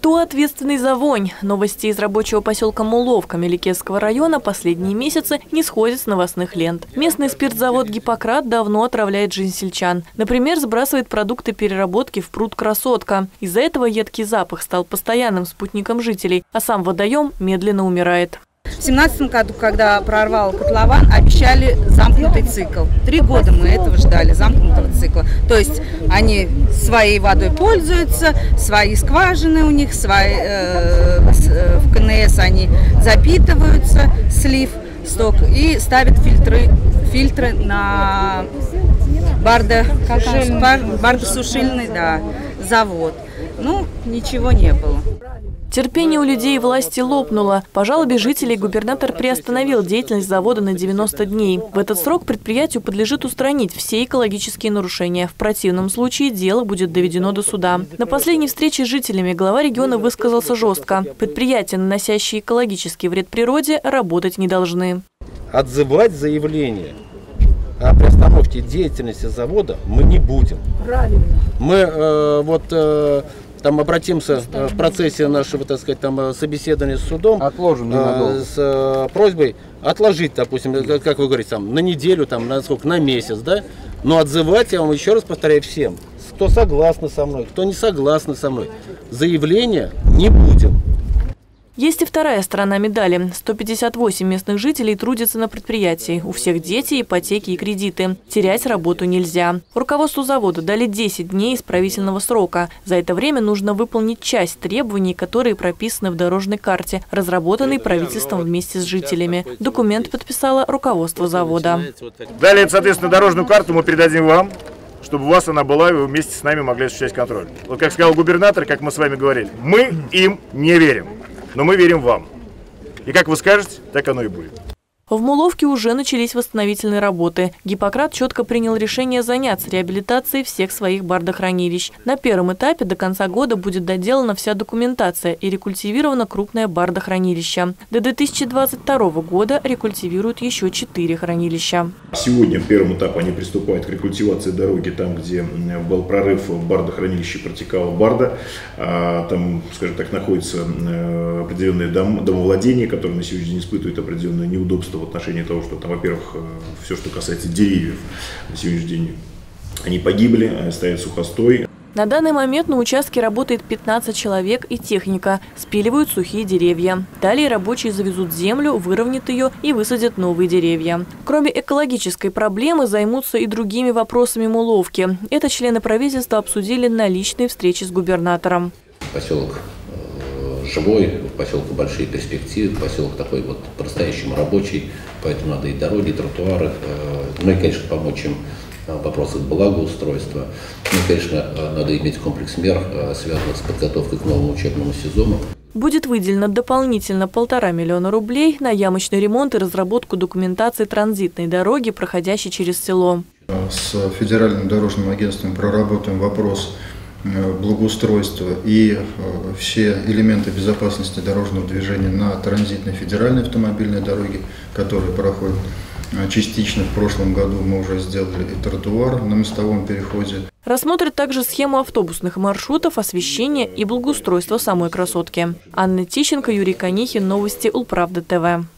Кто ответственный за вонь? Новости из рабочего поселка Муловка Меликесского района последние месяцы не сходят с новостных лент. Местный спиртзавод «Гиппократ» давно отравляет жизнь сельчан. Например, сбрасывает продукты переработки в пруд «Красотка». Из-за этого едкий запах стал постоянным спутником жителей, а сам водоем медленно умирает. В 2017 году, когда прорвал котлован, обещали замкнутый цикл. 3 года мы этого ждали, замкнутого цикла. То есть они своей водой пользуются, свои скважины у них, в КНС они запитываются, слив, сток, и ставят фильтры на бардосушильный завод. Ну, ничего не было. Терпение у людей и власти лопнуло. По жалобе жителей губернатор приостановил деятельность завода на 90 дней. В этот срок предприятию подлежит устранить все экологические нарушения. В противном случае дело будет доведено до суда. На последней встрече с жителями глава региона высказался жестко. Предприятия, наносящие экологический вред природе, работать не должны. Отзывать заявление о приостановке деятельности завода мы не будем. Правильно. Мы там обратимся в процессе нашего, так сказать, собеседования с судом, отложим с просьбой отложить, допустим, как вы говорите, на неделю, на месяц, да? Но отзывать, я вам еще раз повторяю всем, кто согласны со мной, кто не согласны со мной, заявления не будем. Есть и вторая сторона медали. 158 местных жителей трудятся на предприятии. У всех дети, ипотеки и кредиты. Терять работу нельзя. Руководству завода дали 10 дней исправительного срока. За это время нужно выполнить часть требований, которые прописаны в дорожной карте, разработанной правительством вместе с жителями. Документ подписало руководство завода. Далее, соответственно, дорожную карту мы передадим вам, чтобы у вас она была, и вы вместе с нами могли осуществлять контроль. Вот как сказал губернатор, как мы с вами говорили, мы им не верим. Но мы верим вам. И как вы скажете, так оно и будет. В Муловке уже начались восстановительные работы. Гиппократ четко принял решение заняться реабилитацией всех своих бардохранилищ. На первом этапе до конца года будет доделана вся документация и рекультивировано крупное бардохранилище. До 2022 года рекультивируют еще 4 хранилища. Сегодня в первом этапе они приступают к рекультивации дороги там, где был прорыв в бардохранилище, протекала барда. Там, скажем так, находятся определенные домовладения, которые на сегодняшний день испытывают определенные неудобства в отношении того, что там, во-первых, все, что касается деревьев, на сегодняшний день они погибли, стоят сухостой. На данный момент на участке работает 15 человек и техника. Спиливают сухие деревья. Далее рабочие завезут землю, выровнят ее и высадят новые деревья. Кроме экологической проблемы, займутся и другими вопросами Муловки. Это члены правительства обсудили на личной встрече с губернатором. Поселок живой, у поселка большие перспективы, поселок такой вот по-настоящему рабочий, поэтому надо и дороги, и тротуары, ну и, конечно, помочь им в вопросах благоустройства. Ну и, конечно, надо иметь комплекс мер, связанных с подготовкой к новому учебному сезону. Будет выделено дополнительно 1,5 миллиона рублей на ямочный ремонт и разработку документации транзитной дороги, проходящей через село. С Федеральным дорожным агентством проработаем вопрос благоустройства и все элементы безопасности дорожного движения на транзитной федеральной автомобильной дороге, которые проходят частично. В прошлом году мы уже сделали и тротуар на мостовом переходе. Рассмотрят также схему автобусных маршрутов, освещения и благоустройства самой Красотки. Анна Тищенко, Юрий Конихин. Новости Улправда ТВ.